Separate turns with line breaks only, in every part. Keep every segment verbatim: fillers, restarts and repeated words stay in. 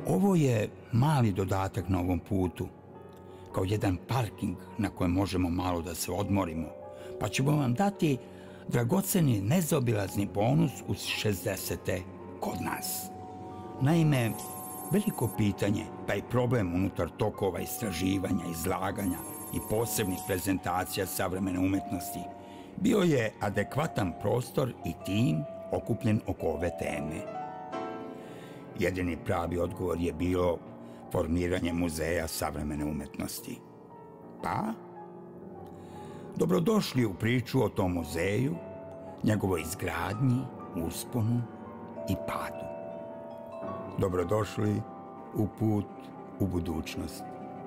Ovo je mali dodatak na ovom putu, kao jedan parking na kojem možemo malo da se odmorimo, pa ćemo vam dati dragoceni nezaobilazni bonus uz šezdesete kod nas. Naime, veliko pitanje, pa i problem unutar tokova istraživanja, izlaganja i posebnih prezentacija savremene umetnosti bio je adekvatan prostor i tim okupljen oko ove teme. Jedini pravi odgovor je bilo formiranje muzeja savremene umetnosti. Pa, dobrodošli u priču o tom muzeju, njegovoj izgradnji, usponu i padu. Dobrodošli u put u budućnost.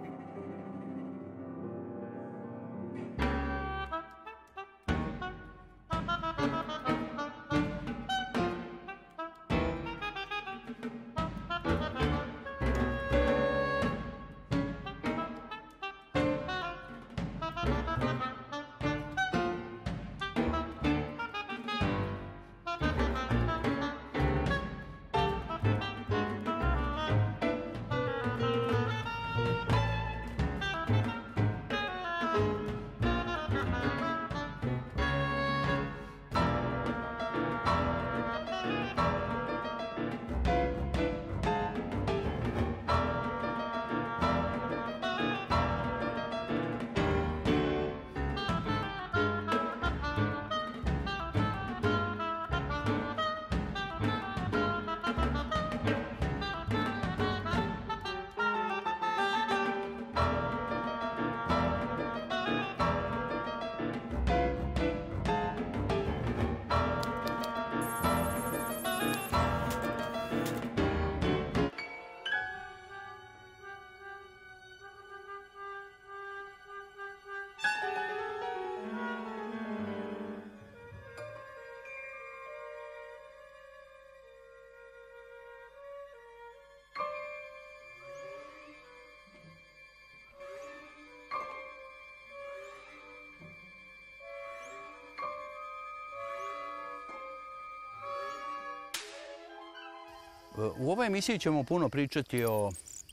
U ovoj emisiji ćemo puno pričati o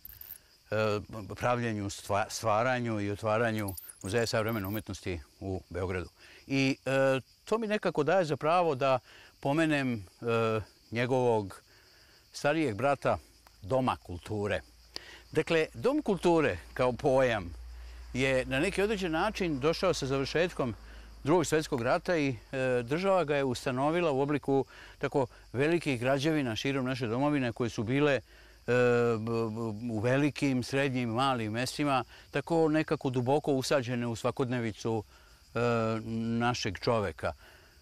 pravljenju, stvaranju i otvaranju Muzeja savremene umetnosti u Beogradu. I to mi nekako daje za pravo da pomenem njegovog starijeg brata Doma kulture. Dakle, Dom kulture kao pojam je na neki određen način došao sa završetkom Drugog svjetskog rata i država ga je ustanovila u obliku tako velikih građevina širom naše domovine koje su bile u velikim, srednjim, malim mestima, tako nekako duboko usađene u svakodnevicu našeg čoveka.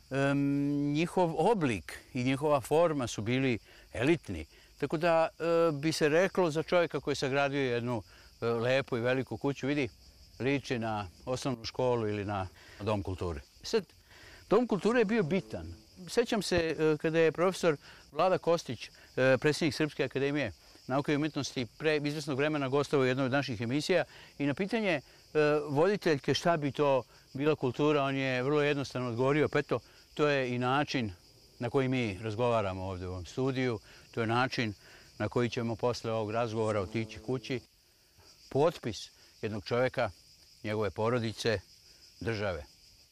Njihov oblik i njihova forma su bili elitni, tako da bi se reklo za čovjeka koji je sagradio jednu lepu i veliku kuću, vidi, liči na osnovnu školu ili na Dom kulture. Sad, Dom kulture je bio bitan. Sjećam se kada je profesor Vlada Kostić, predsjednik Srpske akademije nauke i umjetnosti, pre izvjesnog vremena gostovao u jednoj od naših emisija i na pitanje voditeljke šta bi to bila kultura, on je vrlo jednostavno odgovorio, pa eto, to je i način na koji mi razgovaramo ovdje u ovom studiju, to je način na koji ćemo posle ovog razgovora otići kući. Potpis jednog čovjeka, njegove porodice, države.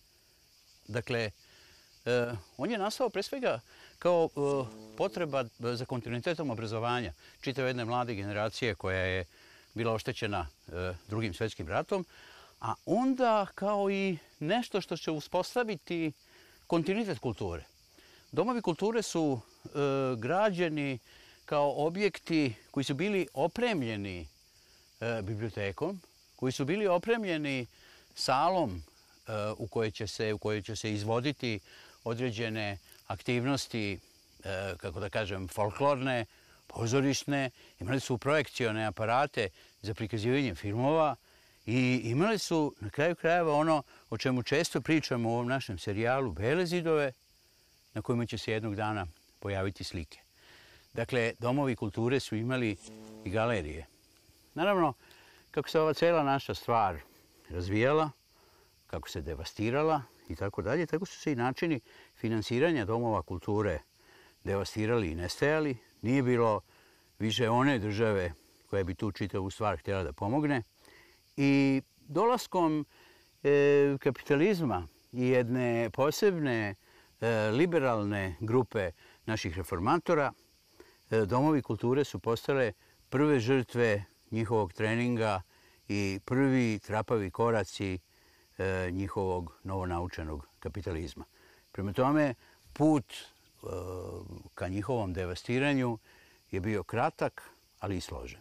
Dakle, on je nastao pre svega kao potreba za kontinuitetom obrazovanja čitave jedne mlade generacije koja je bila oštećena Drugim svjetskim ratom, a onda kao i nešto što će uspostaviti kontinuitet kulture. Domovi kulture su građeni kao objekti koji su bili opremljeni bibliotekom, koji su bili opremljeni salom u kojoj će se, u kojoj će se izvoditi određene aktivnosti, kako da kažem, folklorne, pozorišne. Imali su projekcione aparate za prikazivanje filmova i imali su na kraju krajeva ono o čemu često pričamo u ovom našem serijalu, bele zidove na kojima će se jednog dana pojaviti slike. Dakle, domovi kulture su imali i galerije. Naravno, kako se ova cela naša stvar razvijala, kako se devastirala i tako dalje, tako su se i načini finansiranja domova kulture devastirali i nestajali. Nije bilo više one države koja bi tu čitavu stvar htjela da pomogne. I dolaskom e, kapitalizma i jedne posebne e, liberalne grupe naših reformatora, e, domovi kulture su postale prve žrtve njihovog treninga i prvi trapavi koraci e, njihovog novonaučenog kapitalizma. Prema tome, put e, ka njihovom devastiranju je bio kratak, ali i složen.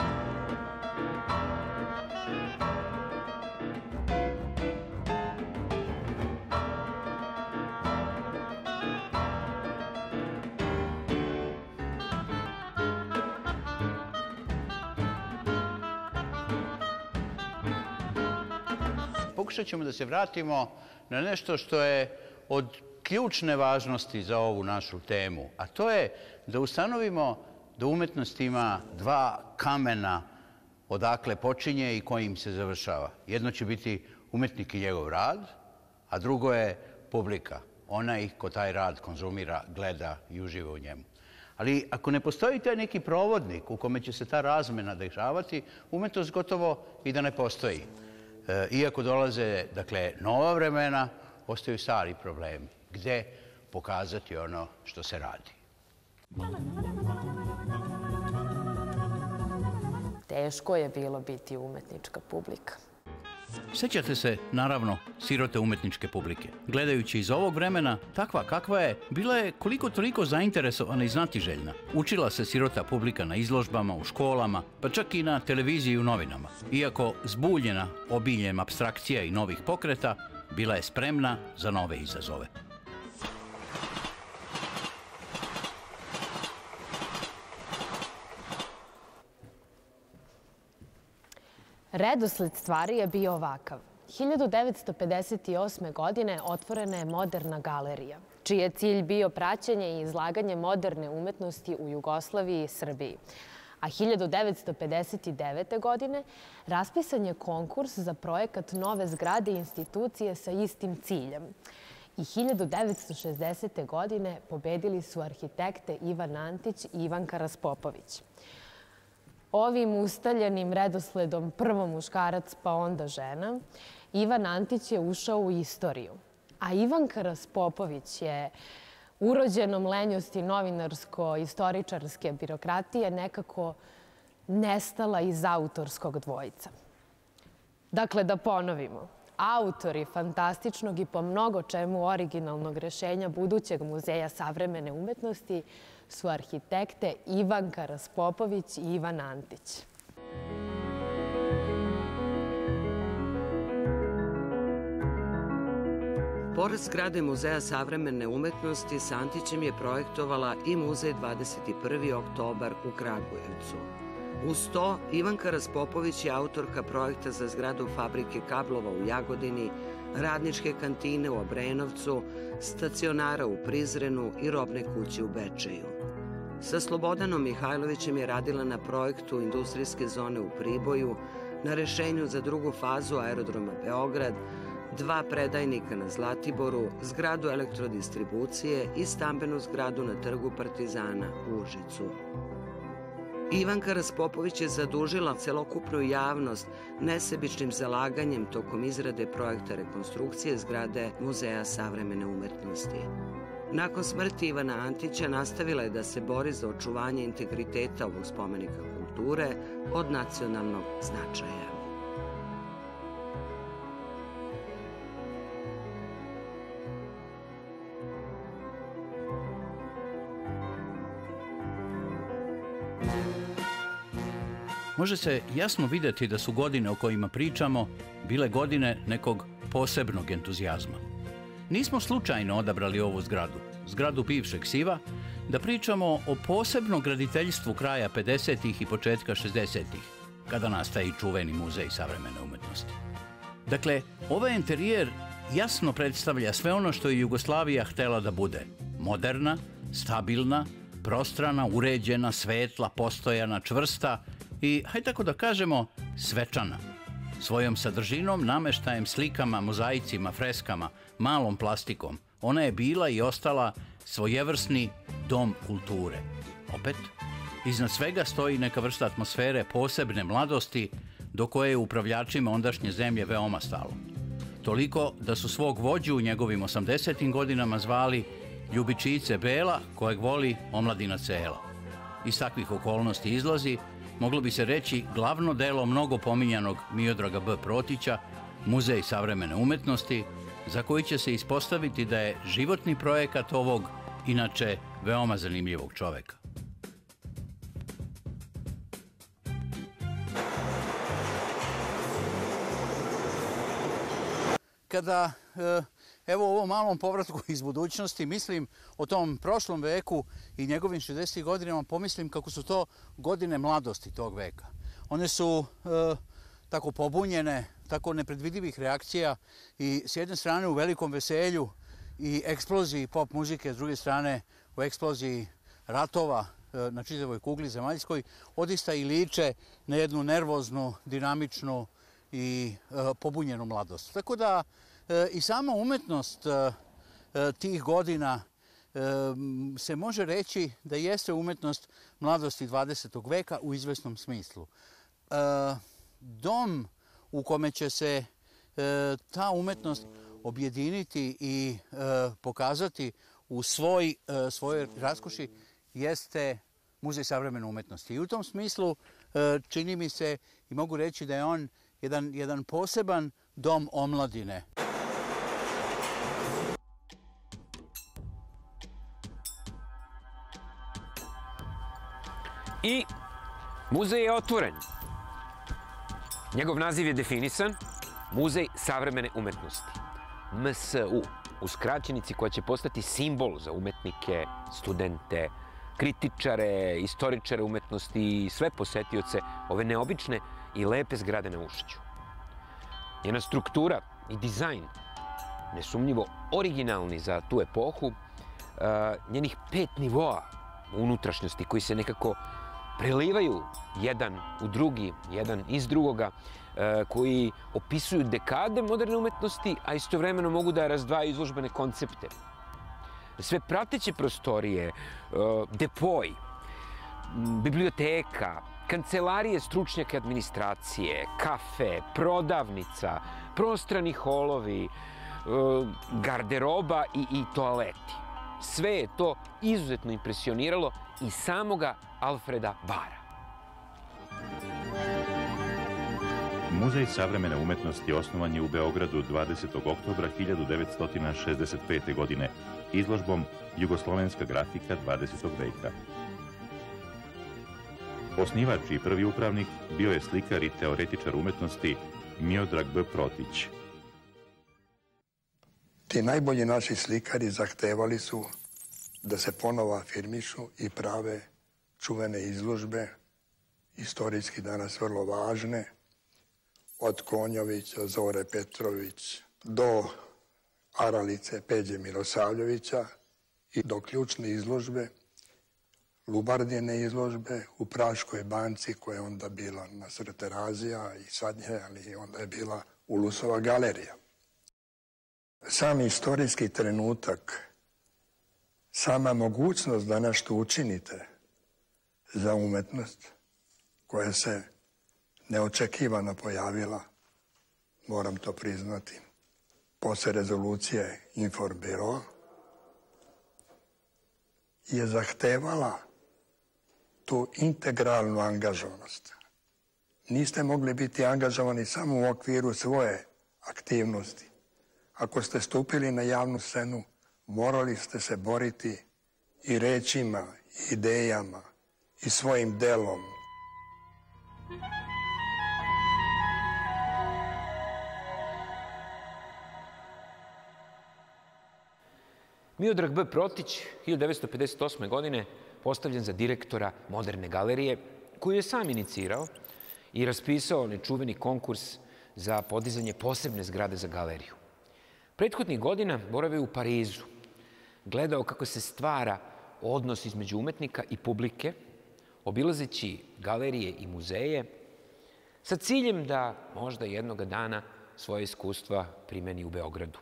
Pokušat ćemo da se vratimo na nešto što je od ključne važnosti za ovu našu temu, a to je da ustanovimo da umetnost ima dva kamena odakle počinje i kojim se završava. Jedno će biti umetnik i njegov rad, a drugo je publika, onaj ko taj rad konzumira, gleda i uživa u njemu. Ali ako ne postoji taj neki provodnik u kome će se ta razmena dešavati, umetnost gotovo i da ne postoji. Iako dolaze, dakle, nova vremena, ostaju stari problemi. Gde pokazati ono što se radi?
Teško je bilo biti umetnička publika.
Sećate se, naravno, sirote umetničke publike. Gledajući iz ovog vremena, takva kakva je, bila je koliko toliko zainteresovana i znatiželjna. Učila se sirota publika na izložbama, u školama, pa čak i na televiziji i u novinama. Iako zbuljena obiljem apstrakcija i novih pokreta, bila je spremna za nove izazove.
Redosled stvari je bio ovakav. hiljadu devetsto pedeset osme. godine otvorena je Moderna galerija, čiji je cilj bio praćenje i izlaganje moderne umetnosti u Jugoslaviji i Srbiji. A hiljadu devetsto pedeset devete. godine raspisan je konkurs za projekat nove zgrade i institucije sa istim ciljem. I hiljadu devetsto šezdesete. godine pobedili su arhitekte Ivan Antić i Ivanka Raspopović. Ovim ustaljenim redosledom prvo muškarac pa onda žena, Ivan Antić je ušao u istoriju. A Ivanka Raspopović je urođenom lenjosti novinarsko-istoričarske birokratije nekako nestala iz autorskog dvojca. Dakle, da ponovimo, autori fantastičnog i po mnogo čemu originalnog rešenja budućeg muzeja savremene umetnosti su arhitekte Ivanka Raspopović i Ivan Antić.
Pored zgrade Muzeja savremene umetnosti, s Antićem je projektovala i Muzej dvadeset prvi oktobar u Kragujevcu. Uz to, Ivanka Raspopović je autorka projekta za zgradu Fabrike kablova u Jagodini, Radničke kantine u Obrenovcu, stacionara u Prizrenu i robne kuće u Bečeju. Sa Slobodanom Mihajlovićem je radila na projektu industrijske zone u Priboju, na rešenju za drugu fazu aerodroma Beograd, dva predajnika na Zlatiboru, zgradu elektrodistribucije i stambenu zgradu na Trgu Partizana u Užicu. Ivanka Raspopović je zadužila celokupnu javnost nesebičnim zalaganjem tokom izrade projekta rekonstrukcije zgrade Muzeja savremene umetnosti. Nakon smrti Ivana Antića nastavila je da se bori za očuvanje integriteta ovog spomenika kulture od nacionalnog značaja.
Može se jasno vidjeti da su godine o kojima pričamo bile godine nekog posebnog entuzijazma. Nismo slučajno odabrali ovu zgradu, zgradu bivšeg Siva, da pričamo o posebnom graditeljstvu kraja pedesetih i početka šezdesetih, kada nastaje čuveni muzej savremene umetnosti. Dakle, ovaj interijer jasno predstavlja sve ono što je Jugoslavija htela da bude. Moderna, stabilna, prostrana, uređena, svetla, postojana, čvrsta i, hajde tako da kažemo, svečana. Svojom sadržinom, nameštajem, slikama, mozaicima, freskama, malom plastikom, ona je bila i ostala svojevrsni dom kulture. Opet, Iznad svega stoji neka vrsta atmosfere posebne mladosti do koje je upravljačima ondašnje zemlje veoma stalo. Toliko da su svog vođu u njegovim osamdesetim godinama zvali Ljubičice Bela, kojeg voli omladina cela. Iz takvih okolnosti izlazi, moglo bi se reći, glavno delo mnogo pominjanog Miodraga B. Protića, Muzej savremene umetnosti, za koji će se ispostaviti da je životni projekat ovog, inače veoma zanimljivog čoveka. Kada, evo u ovom malom povratku iz budućnosti, mislim o tom prošlom veku i njegovim šezdesetim godinama, pomislim kako su to godine mladosti tog veka. One su e, tako pobunjene, tako nepredvidivih reakcija i s jedne strane u velikom veselju i eksploziji pop muzike, s druge strane u eksploziji ratova e, na čitavoj kugli zemaljskoj, odista i liče na jednu nervoznu, dinamičnu i e, pobunjenu mladost. Tako da e, i sama umetnost e, e, tih godina e, se može reći da jeste umetnost mladosti dvadesetog veka u izvesnom smislu. E, dom u kome će se e, ta umetnost objediniti i e, pokazati u svoj, e, svojoj raskoši jeste Muzej savremene umetnosti. I u tom smislu e, čini mi se i mogu reći da je on jedan, jedan poseban dom omladine.
I muzej je otvoren. Njegov naziv je definisan, Muzej savremene umetnosti. M S U, u skraćenici koja će postati simbol za umetnike, studente, kritičare, istoričare umetnosti i sve posetioce ove neobične i lepe zgrade na Ušću. Njena struktura i dizajn, nesumnjivo originalni za tu epohu, njenih pet nivoa unutrašnjosti koji se nekako prelivaju jedan u drugi, jedan iz drugoga, koji opisuju dekade moderne umetnosti, a istovremeno mogu da razdvaju izložbene koncepte. Sve prateće prostorije, depoj, biblioteka, kancelarije stručnjaka administracije, kafe, prodavnica, prostrani holovi, garderoba i, i toaleti. Sve je to izuzetno impresioniralo i samoga Alfreda Bara.
Muzej savremene umetnosti osnovan je u Beogradu dvadesetog oktobra hiljadu devetsto šezdeset pete. godine izložbom Jugoslovenska grafika dvadesetog veka. Osnivač i prvi upravnik bio je slikar i teoretičar umetnosti Miodrag B. Protić.
Ti najbolji naši slikari zahtevali su da se ponovo afirmišu i prave čuvene izložbe, istorijski danas vrlo važne, od Konjovića, Zore Petrović, do Aralice Peđe Milosavljevića i do ključne izložbe, Lubardine izložbe u Praškoj banci, koja je onda bila na Sr. Terazija i sad je, ali onda je bila Ulusova galerija. Sam istorijski trenutak, sama mogućnost da nešto učinite za umetnost koja se neočekivano pojavila, moram to priznati, posle rezolucije Informbiro, je zahtevala tu integralnu angažovanost. Niste mogli biti angažovani samo u okviru svoje aktivnosti. Ako ste stupili na javnu scenu, morali ste se boriti i rečima, i idejama, i svojim delom.
Miodrag B. Protić, hiljadu devetsto pedeset osme. godine, postavljen za direktora Moderne galerije, koju je sam inicirao i raspisao nečuveni konkurs za podizanje posebne zgrade za galeriju. Prethodnih godina boravio u Parizu, gledao kako se stvara odnos između umetnika i publike, obilazeći galerije i muzeje, sa ciljem da možda jednoga dana svoje iskustva primeni u Beogradu.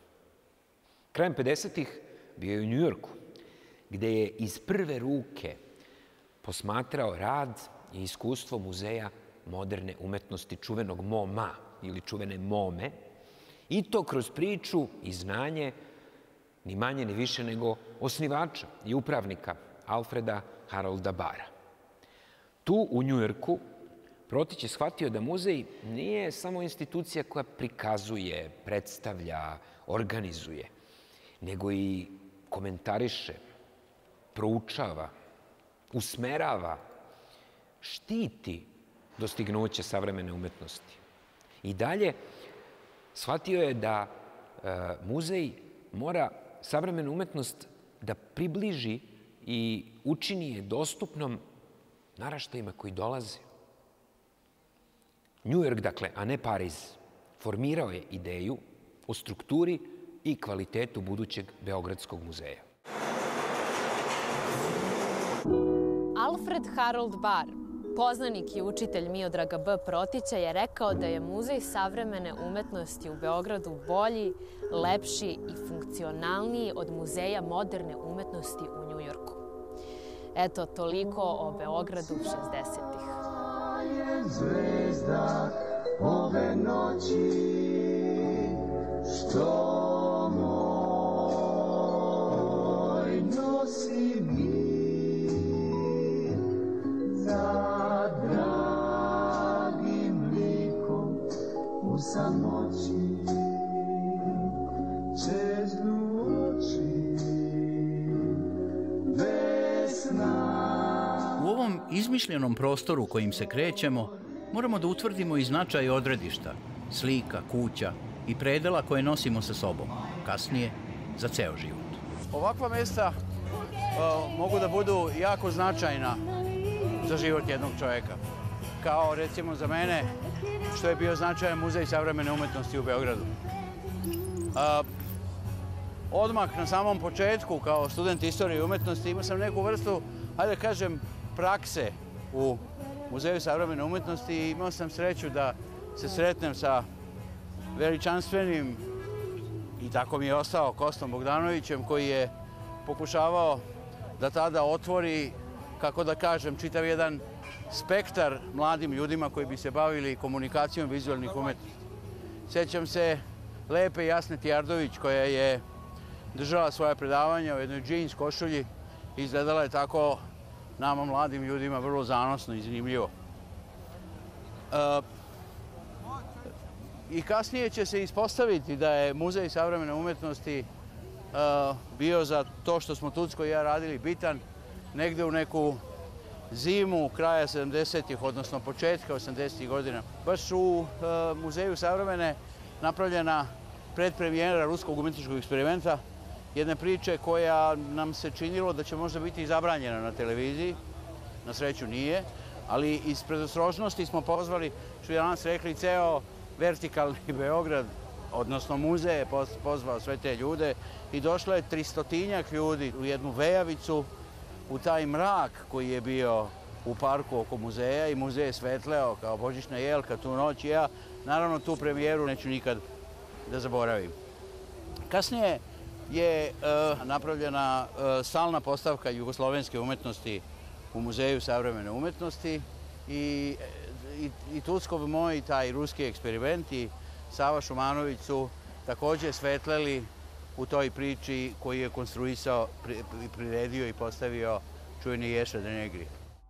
Krajem pedesetih bio je u Njujorku, gde je iz prve ruke posmatrao rad i iskustvo Muzeja moderne umetnosti čuvenog MoMA ili čuvene MoMe, i to kroz priču i znanje ni manje ni više nego osnivača i upravnika Alfreda Harolda Barra. Tu u Njujorku Protić je shvatio da muzej nije samo institucija koja prikazuje, predstavlja, organizuje, nego i komentariše, proučava, usmerava, štiti dostignuće savremene umetnosti. I dalje shvatio je da muzej mora savremenu umetnost da približi i učini je dostupnom naraštajima koji dolaze. Njujork, dakle, a ne Pariz, formirao je ideju o strukturi i kvalitetu budućeg Beogradskog muzeja.
Alfred Harold Barr, poznanik i učitelj Miodraga B. Protića, je rekao da je Muzej savremene umetnosti u Beogradu bolji, lepši i funkcionalniji od Muzeja moderne umetnosti u Njujorku. Eto, toliko o Beogradu šezdesetih.
Zvezda ove noći, što moj nosi mir za dragim likom u samoći čeznu oči bez sna.
U ovom izmišljenom prostoru kojim se krećemo, moramo da utvrdimo i značaj odredišta, slika, kuća i predela koje nosimo sa sobom, kasnije za ceo život.
Ovakva mesta mogu da budu jako značajna za život jednog čovjeka. Kao recimo za mene, što je bio značajan Muzej savremene umetnosti u Beogradu. Odmah na samom početku, kao student istorije i umetnosti, imao sam neku vrstu, hajde da kažem, prakse u Muzeju savremene umetnosti i imao sam sreću da se sretnem sa veličanstvenim, i tako mi je ostao, Kostom Bogdanovićem, koji je pokušavao da tada otvori, kako da kažem, čitav jedan spektar mladim ljudima koji bi se bavili komunikacijom vizualnih umetnosti. Sjećam se lepe Jasne Tijardović, koja je držala svoje predavanja u jednoj džins košulji i izgledala je tako nama mladim ljudima vrlo zanosno i zanimljivo. I kasnije će se ispostaviti da je Muzej savremene umetnosti bio za to što smo Tucko i ja radili bitan negde u neku zimu kraja sedamdesetih, odnosno početka osamdesetih godina. Baš u Muzeju savremene napravljena predpremijera ruskog umetničkog eksperimenta, jedne priče koja nam se činilo da će možda biti zabranjena na televiziji, na sreću nije, ali iz predostrožnosti smo pozvali, što je danas rekli, ceo vertikalni Beograd, odnosno muzej je pozvao sve te ljude i došlo je tristotinjak ljudi u jednu vejavicu, u taj mrak koji je bio u parku oko muzeja i muzej je svetleo kao božićna jelka tu noć i ja naravno tu premijeru neću nikad da zaboravim. Kasnije je napravljena stalna postavka jugoslovenske umetnosti u Muzeju savremene umetnosti i i Tuckov moj, taj ruski eksperiment i Sava Šumanović su također svetleli u toj priči koju je konstruisao, priredio i postavio čuveni Ješa de Negri.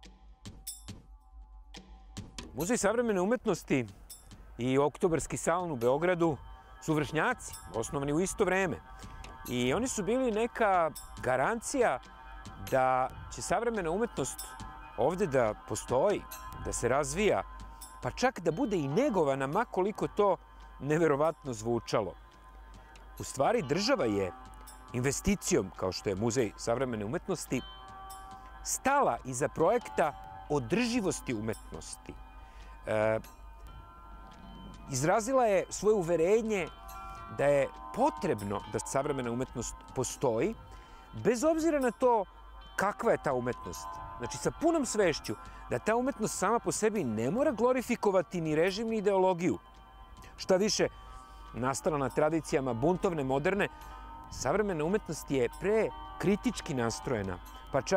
Muzej savremene umetnosti i Oktobarski salon u Beogradu su vršnjaci, osnovani u isto vreme. I oni su bili neka garancija da će savremena umetnost ovde da postoji, da se razvija, pa čak da bude i negovana, ma koliko to neverovatno zvučalo. U stvari, država je investicijom, kao što je Muzej savremene umetnosti, stala iza projekta održivosti umetnosti. E, izrazila je svoje uverenje da je potrebno da savremena umetnost postoji, bez obzira na to kakva je ta umetnost. Znači, sa punom svešću da ta umetnost sama po sebi ne mora glorifikovati ni režim, ni ideologiju. Šta više, nastala na tradicijama buntovne, moderne, savremena umetnost je pre kritički nastrojena, pa čak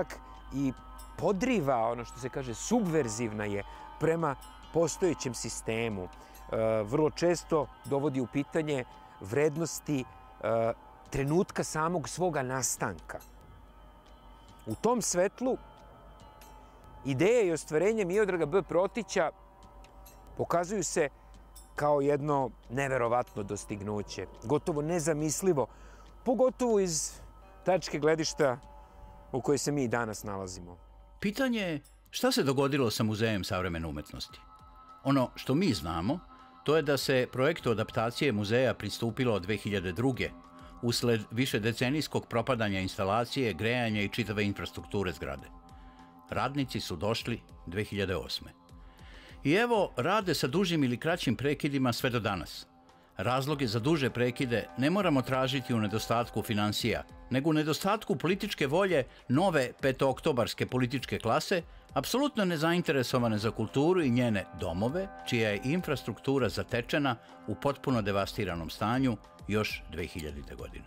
i podriva, ono što se kaže, subverzivna je prema postojećem sistemu. Vrlo često dovodi u pitanje vrednosti trenutka samog svoga nastanka. U tom svetlu ideje i ostvarenje Miodraga B. Protića pokazuju se kao jedno neverovatno dostignuće, gotovo nezamislivo, pogotovo iz tačke gledišta u kojoj se mi i danas nalazimo.
Pitanje je šta se dogodilo sa Muzejem savremene umetnosti. Ono što mi znamo, to je da se projektu adaptacije muzeja pristupilo od dve hiljade druge. usled višedecenijskog propadanja instalacije, grejanja i čitave infrastrukture zgrade. Radnici su došli dve hiljade osme. I evo, rade sa dužim ili kraćim prekidima sve do danas. Razloge za duže prekide ne moramo tražiti u nedostatku finansija, nego u nedostatku političke volje nove petooktobarske političke klase, apsolutno nezainteresovane za kulturu i njene domove, čija je infrastruktura zatečena u potpuno devastiranom stanju još dve hiljadite. godine.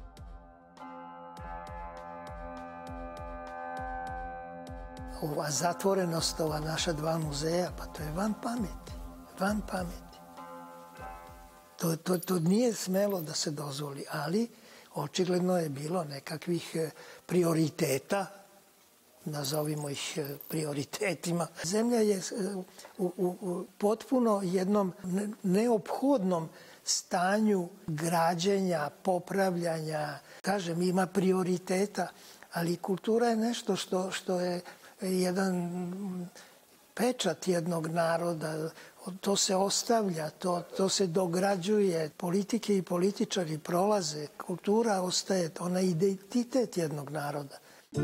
Ova zatvorenost, ova naša dva muzeja, pa to je van pameti, van pameti. To, to, to nije smelo da se dozvoli, ali očigledno je bilo nekakvih prioriteta, nazovimo ih prioritetima. Zemlja je u, u, u potpuno jednom neophodnom stanju građenja, popravljanja. Kažem, ima prioriteta, ali kultura je nešto što, što je jedan pečat jednog naroda. To se ostavlja, to, to se dograđuje. Politike i političari prolaze. Kultura ostaje, ona je identitet jednog naroda.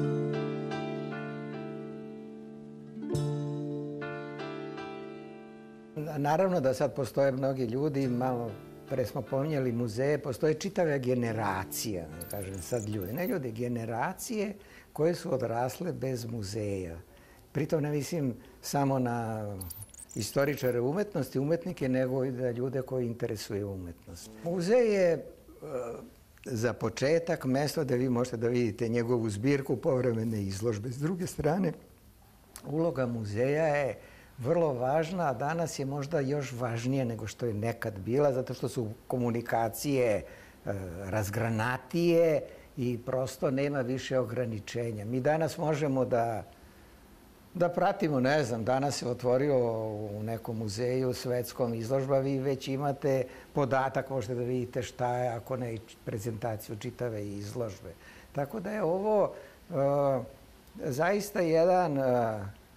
Naravno da sad postoje mnogi ljudi, malo pre smo pominjali muzeje, postoje čitave generacije, ne kažem sad ljudi, ne ljudi, generacije koje su odrasle bez muzeja. Pritom ne mislim samo na istoričare umetnosti, umetnike, nego i da ljude koji interesuju umetnost. Muzej je za početak mesto da vi možete da vidite njegovu zbirku, povremene izložbe. S druge strane, uloga muzeja je vrlo važna, a danas je možda još važnije nego što je nekad bila, zato što su komunikacije razgranatije i prosto nema više ograničenja. Mi danas možemo da Da pratimo, ne znam, danas se otvorio u nekom muzeju svetskom izložba, vi već imate podatak, možete da vidite šta je, ako ne i prezentaciju čitave izložbe. Tako da je ovo uh, zaista jedan, uh,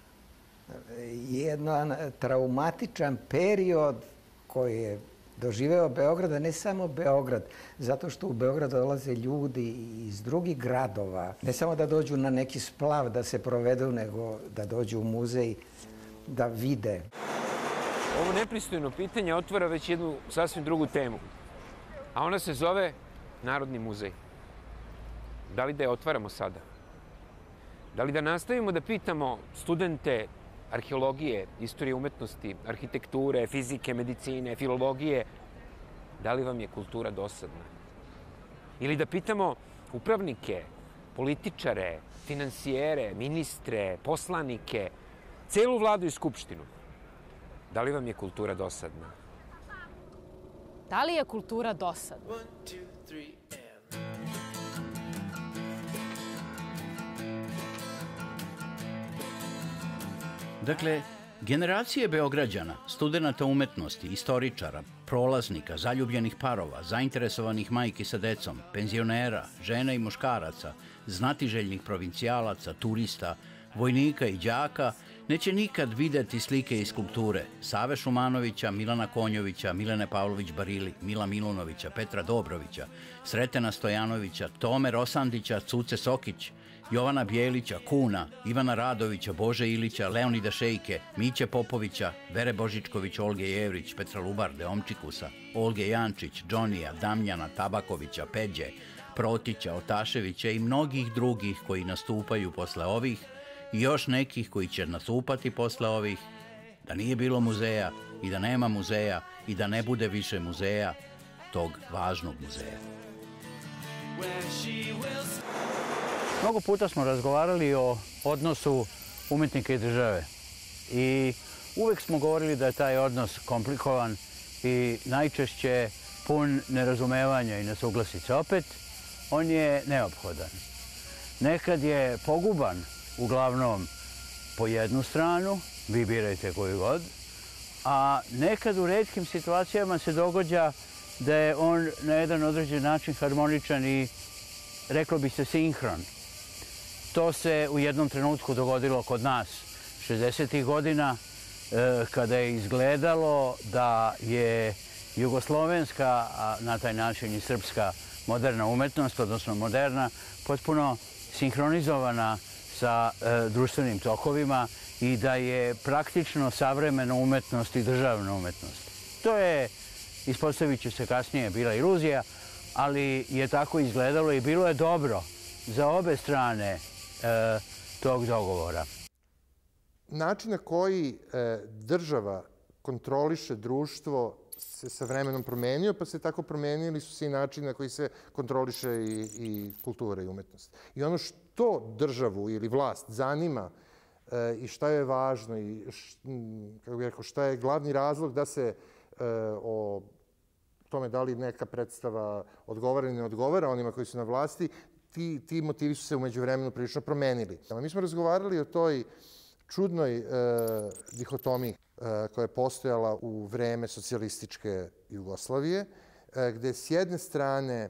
jedan traumatičan period koji je doživeo Beograd, a ne samo Beograd, zato što u Beograd dolaze ljudi iz drugih gradova. Ne samo da dođu na neki splav da se provedu, nego da dođu u muzej da vide.
Ovo nepristojno pitanje otvara već jednu sasvim drugu temu, a ona se zove Narodni muzej. Da li da je otvaramo sada? Da li da nastavimo da pitamo studente arheologije, istorije umetnosti, arhitekture, fizike, medicine, filologije, da li vam je kultura dosadna? Ili da pitamo upravnike, političare, finansijere, ministre, poslanike, celu vladu i skupštinu, da li vam je kultura dosadna?
Da li je kultura dosadna?
Dakle, generacije Beograđana, studenata umetnosti, istoričara, prolaznika, zaljubljenih parova, zainteresovanih majki sa decom, penzionera, žena i muškaraca, znatiželjnih provincijalaca, turista, vojnika i đaka, neće nikad videti slike i skulpture Save Šumanovića, Milana Konjovića, Milene Pavlović Barili, Mila Milunovića, Petra Dobrovića, Sretena Stojanovića, Tome Rosandića, Cuce Sokić, Jovana Bjelića, Kuna, Ivana Radovića, Bože Ilića, Leonida Šejke, Miće Popovića, Vere Božičković, Olge Jevrić, Petra Lubarde, Omčikusa, Olge Jančić, Džonija, Damjana, Tabakovića, Peđe, Protića, Otaševića i mnogih drugih koji nastupaju posle ovih i još nekih koji će nastupati posle ovih, da nije bilo muzeja i da nema muzeja i da ne bude više muzeja, tog važnog muzeja.
Mnogo puta smo razgovarali o odnosu umetnika i države. I uvek smo govorili da je taj odnos komplikovan i najčešće pun nerazumevanja i nesuglasica. Opet, on je neophodan. Nekad je poguban, uglavnom po jednu stranu, vi birajte koju god, a nekad u retkim situacijama se događa da je on na jedan određen način harmoničan i, reklo bi se, sinhron. To se u jednom trenutku dogodilo kod nas šezdesetih godina, kada je izgledalo da je jugoslovenska, a na taj način i srpska moderna umetnost, odnosno moderna, potpuno sinhronizovana sa društvenim tokovima i da je praktično savremena umetnost i državna umetnost. To je, ispostavit će se kasnije, bila iluzija, ali je tako izgledalo i bilo je dobro za obe strane tog dogovora.
Način na koji država kontroliše društvo se sa vremenom promenio, pa se tako promenili su se i načini na koji se kontroliše i kultura i umetnost. I ono što državu ili vlast zanima i šta je važno i kako bih rekao, šta je glavni razlog da se o tome da li neka predstava odgovara ili ne odgovara onima koji su na vlasti, ti motivi su se umeđu vremenu prilično promenili. Mi smo razgovarali o toj čudnoj dihotomiji koja je postojala u vreme socijalističke Jugoslavije, gde s jedne strane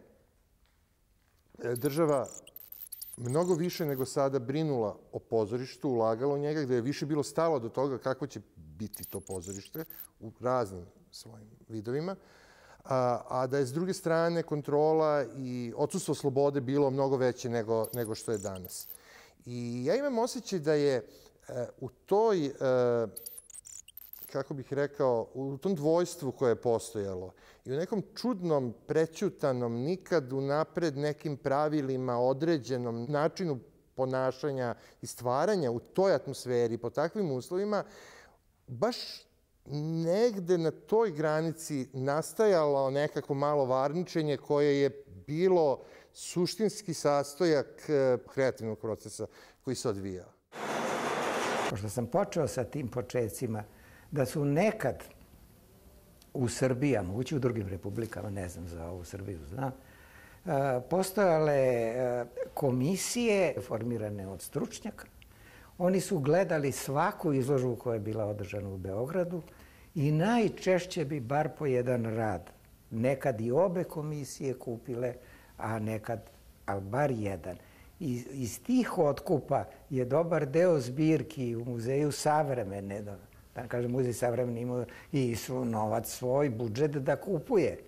država mnogo više nego sada brinula o pozorištu, ulagala u njega, gde je više bilo stalo do toga kako će biti to pozorište u raznim svojim vidovima, a da je s druge strane kontrola i odsustvo slobode bilo mnogo veće nego što je danas. I ja imam osjećaj da je u toj, kako bih rekao, u tom dvojstvu koje je postojalo i u nekom čudnom, prećutanom, nikad unapred nekim pravilima, određenom načinu ponašanja i stvaranja u toj atmosferi, po takvim uslovima, baš negde na toj granici nastajalo nekako malo varničenje koje je bilo suštinski sastojak kreativnog procesa koji se odvijao.
Pošto sam počeo sa tim početcima, da su nekad u Srbiji, a moguće u drugim republikama, ne znam za ovu Srbiju, znam, postojale komisije formirane od stručnjaka. Oni su gledali svaku izložbu koja je bila održana u Beogradu i najčešće bi bar po jedan rad, nekad i obe komisije kupile, a nekad, ali bar jedan. Iz tih otkupa je dobar deo zbirki u Muzeju savremene, da kažem, Muzej savremene ima i novac svoj, budžet da kupuje.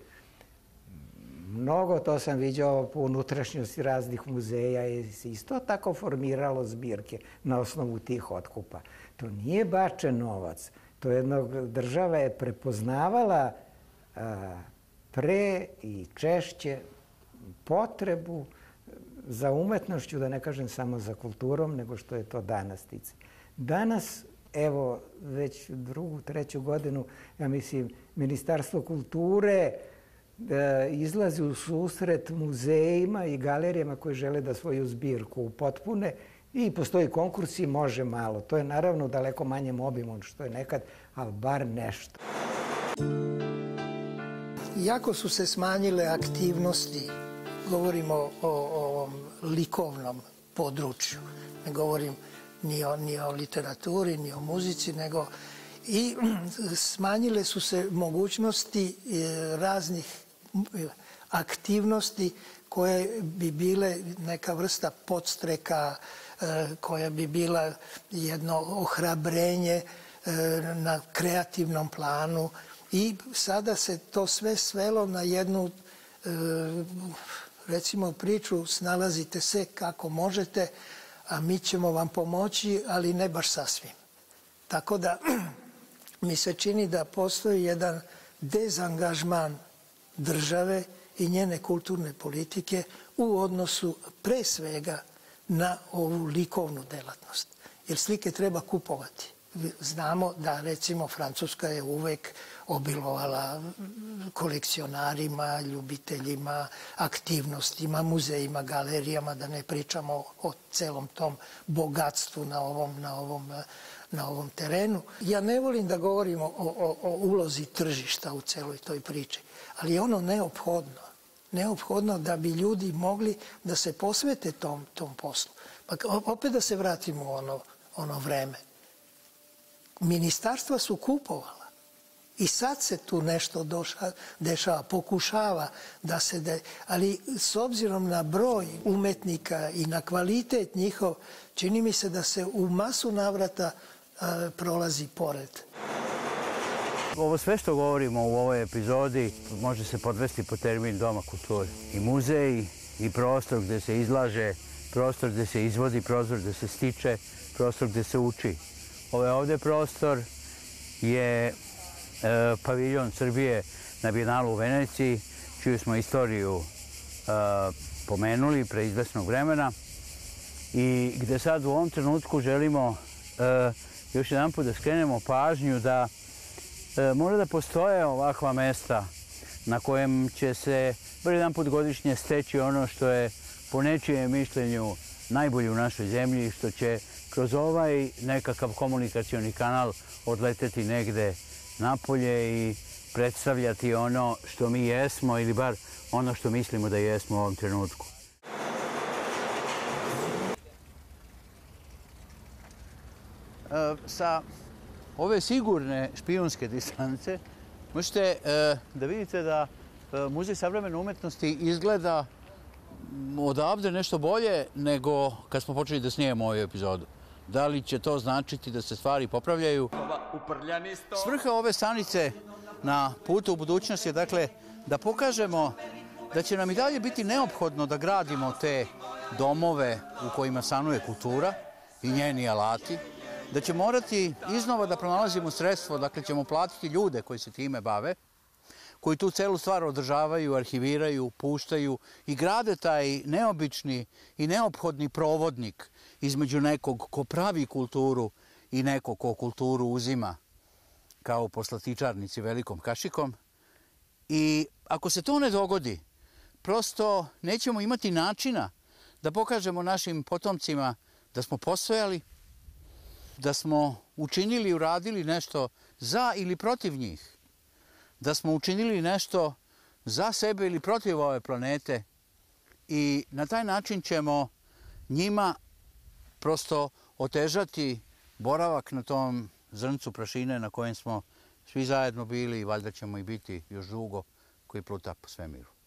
Mnogo to sam viđao po unutrašnjosti raznih muzeja i se isto tako formiralo zbirke na osnovu tih otkupa. To nije bačen novac. To jednog država je prepoznavala pre i češće potrebu za umetnošću, da ne kažem samo za kulturom, nego što je to danas tiče. Danas, evo, već drugu, treću godinu, ja mislim, Ministarstvo kulture izlazi u susret muzejima i galerijama koji žele da svoju zbirku upotpune i postoji konkurs i može malo. To je naravno daleko manjem obimom što je nekad, ali bar nešto.
Iako su se smanjile aktivnosti, govorimo o ovom likovnom području, ne govorim ni o literaturi, ni o muzici, nego i smanjile su se mogućnosti raznih aktivnosti koje bi bile neka vrsta podstreka, koja bi bila jedno ohrabrenje na kreativnom planu. I sada se to sve svelo na jednu, recimo, priču, snalazite se kako možete, a mi ćemo vam pomoći, ali ne baš sasvim. Tako da mi se čini da postoji jedan dezangažman države i njene kulturne politike u odnosu pre svega na ovu likovnu delatnost. Jer slike treba kupovati. Znamo da, recimo, Francuska je uvek obilovala kolekcionarima, ljubiteljima, aktivnostima, muzejima, galerijama, da ne pričamo o celom tom bogatstvu na ovom, na ovom, na ovom terenu. Ja ne volim da govorim o, o, o ulozi tržišta u celoj toj priči, ali je ono neophodno. Neophodno da bi ljudi mogli da se posvete tom, tom poslu. Pa opet da se vratimo u ono, ono vreme. Ministarstva su kupovala i sad se tu nešto doša, dešava, pokušava da se... De, ali s obzirom na broj umetnika i na kvalitet njihov, čini mi se da se u masu navrata a, prolazi pored.
Ovo sve što govorimo u ovoj epizodi može se podvesti pod termin Doma kulture. I muzej, i prostor gde se izlaže, prostor gde se izvodi, prostor gde se stiče, prostor gde se uči. Ovaj ovdje prostor je e, paviljon Srbije na Bijenalu u Veneciji, čiju smo istoriju e, pomenuli pre izvesnog vremena i gde sad u ovom trenutku želimo e, još jedan put da skrenemo pažnju da e, mora da postoje ovakva mesta na kojem će se bar jedan put godišnje steći ono što je po nečijem mišljenju najbolje u našoj zemlji, što će kroz ovaj nekakav komunikacioni kanal odleteti negde napolje i predstavljati ono što mi jesmo ili bar ono što mislimo da jesmo u ovom trenutku. E, sa ove sigurne špijunske distance možete e, da vidite da e, Muzej savremene umetnosti izgleda odavde nešto bolje nego kad smo počeli da snijemo ovu epizodu. Da li će to značiti da se stvari popravljaju? Svrha ove stanice na putu u budućnost je dakle da pokažemo da će nam i dalje biti neophodno da gradimo te domove u kojima stanuje kultura i njeni alati, da će morati iznova da pronalazimo sredstvo, dakle ćemo platiti ljude koji se time bave, koji tu celu stvar održavaju, arhiviraju, puštaju i grade taj neobični i neophodni provodnik između nekog ko pravi kulturu i nekog ko kulturu uzima, kao poslatičarnici velikom kašikom. I ako se to ne dogodi, prosto nećemo imati načina da pokažemo našim potomcima da smo postojali, da smo učinili i uradili nešto za ili protiv njih, da smo učinili nešto za sebe ili protiv ove planete i na taj način ćemo njima prosto otežati boravak na tom zrncu prašine na kojem smo svi zajedno bili i valjda ćemo i biti još dugo, koji pluta po svemiru.